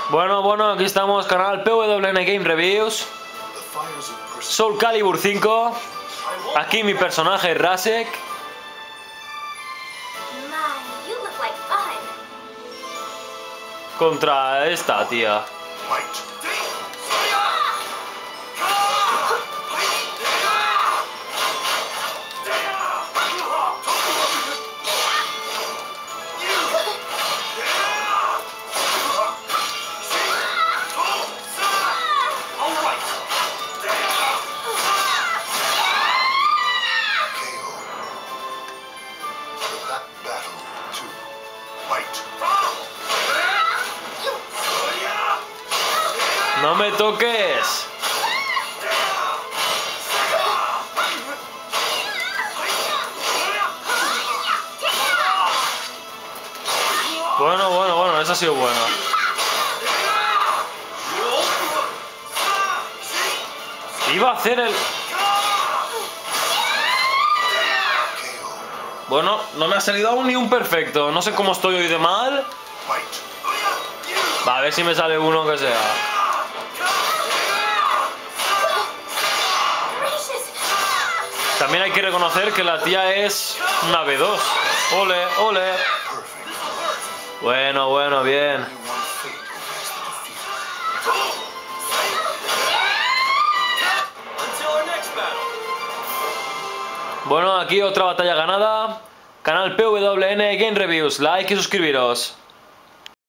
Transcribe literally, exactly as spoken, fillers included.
Bueno, bueno, aquí estamos, canal P W N Game Reviews. Soul Calibur cinco. Aquí mi personaje Rasek. Contra esta tía. ¡No me toques! Bueno, bueno, bueno, eso ha sido bueno. Iba a hacer el... Bueno, no me ha salido aún ni un perfecto. No sé cómo estoy hoy de mal. Va, a ver si me sale uno que sea. También hay que reconocer que la tía es una B dos. Ole, ole. Bueno, bueno, bien. Bueno, aquí otra batalla ganada. Canal P W N Game Reviews. Like y suscribiros.